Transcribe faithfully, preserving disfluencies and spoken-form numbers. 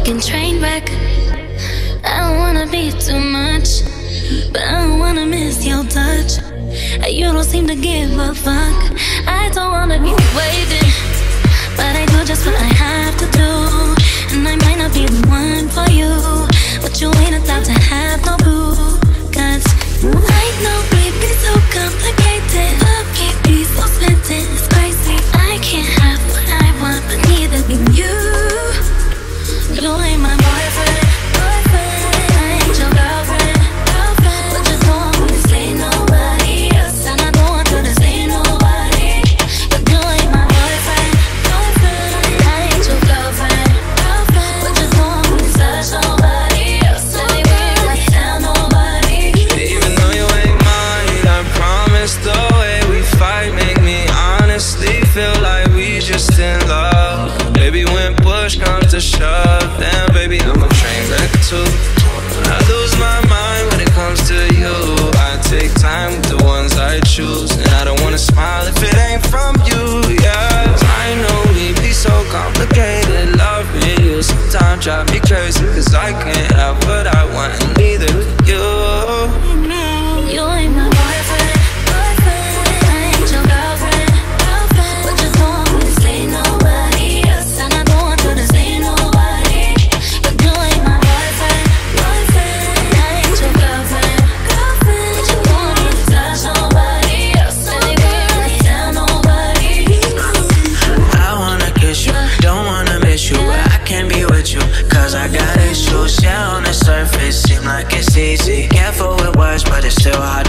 fucking train wreck. I don't wanna be too much, but I don't wanna miss your touch. You don't seem to give a fuck. I don't wanna be waiting, but I do just what I have to do. And I might not be the one for you, but you ain't allowed to have no boo. Cause I know we be so complicated. Love can't be so splitted, it's crazy. I can't have what I want, but neither can you. You ain't my boyfriend, boyfriend. I ain't your girlfriend, girlfriend. But you don't want me to say nobody else, and I don't want you to say nobody. But you ain't my boyfriend, boyfriend. I ain't your girlfriend, girlfriend. But you don't want me to touch nobody else, and I ain't gonna tell nobody. Even though you ain't mine, I promise the way we fight make me honestly feel like we just in love. Baby, when push comes to shove, damn baby, I'm a train wreck too. I lose my mind when it comes to you. I take time with the ones I choose, and I don't wanna smile if it ain't from you, yeah. I know we be so complicated. Loving you sometimes drive me crazy, cause I can't have what I want, and neither can you. You ain't my boyfriend, boyfriend. I ain't your girlfriend, girlfriend. But you don't want me to say nobody else, and I don't want you to say nobody. But you ain't my boyfriend, boyfriend. I ain't your girlfriend, girlfriend. But you don't want me to touch nobody else, and I ain't gonna tell nobody. I wanna kiss you, don't wanna miss you, but I can't be with you, cause I got issues. Yeah, on the surface, seem like it's easy. Careful with words, but it's still hard